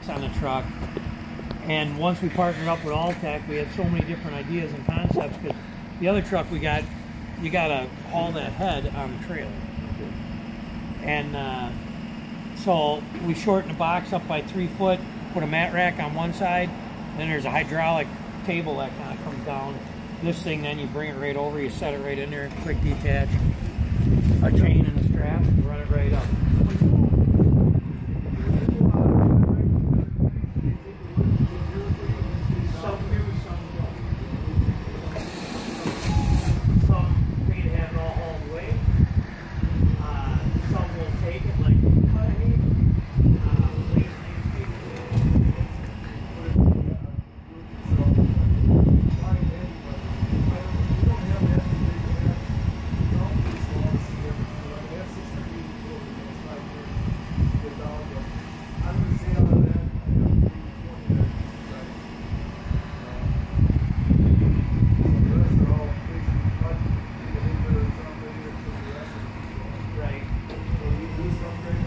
box on the truck. And once we partnered up with Alltech, we had so many different ideas and concepts, because the other truck we got, you got to haul that head on the trailer. And so we shortened the box up by 3 foot, put a mat rack on one side, then there's a hydraulic table that kind of comes down. This thing, then you bring it right over, you set it right in there, quick detach, a chain and a strap, and run it right up.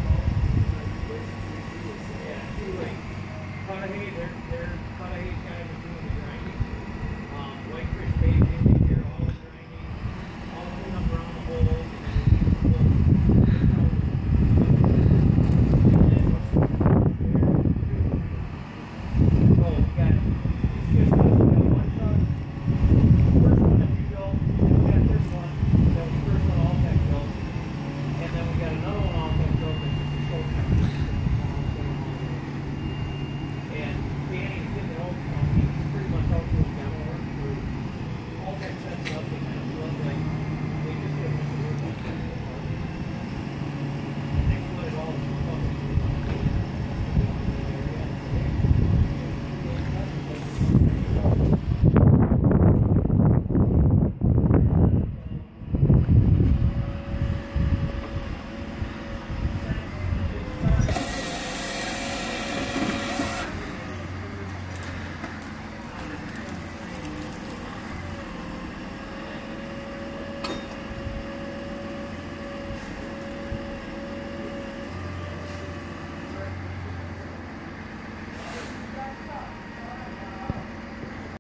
They're kind of